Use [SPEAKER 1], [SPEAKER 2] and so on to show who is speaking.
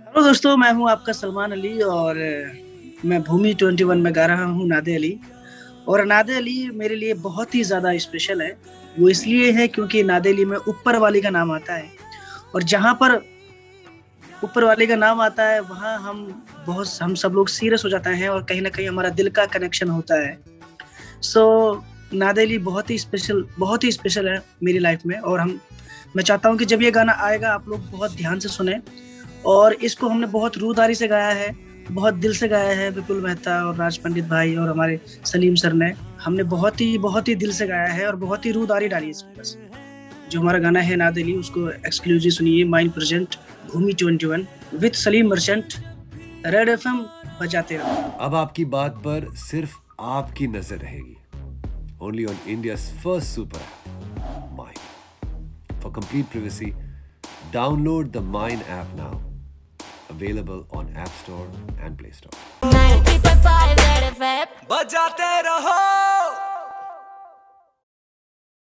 [SPEAKER 1] Hello दोस्तों, मैं हूं आपका सलमान अली और मैं भूमि 21 में गा रहा हूं नादे अली। और नादे अली मेरे लिए बहुत ही ज्यादा स्पेशल है। वो इसलिए है क्योंकि नादे अली में ऊपर वाली का नाम आता है। और जहां पर ऊपर वाले का नाम आता है वहां हम सब लोग सीरियस हो जाते हैं और कहीं ना कहीं हमारा दिल का कनेक्शन होता है। सो नादे अली बहुत ही स्पेशल है मेरी लाइफ में। और हम मैं चाहता हूं कि जब ये गाना आएगा आप लोग बहुत ध्यान से सुने। और इसको हमने बहुत रूदारी से गाया है, बहुत दिल से गाया है। विपुल मेहता और राज पंडित भाई और हमारे सलीम सर ने हमने बहुत ही दिल से गाया है और बहुत ही रूदारी डाली है इसमें। बस जो हमारा गाना है नाद अली, उसको एक्सक्लूसिव सुनिए। Mind present Bhoomi 21 with Salim Merchant, Red FM बजाते रहो।
[SPEAKER 2] अब आपकी बात पर सिर्फ आपकी नजर रहेगी। Only on India's first super app mine. For complete privacy, download the Mine app now. Available on App Store and Play Store. 90.5 Red FM बजाते रहो।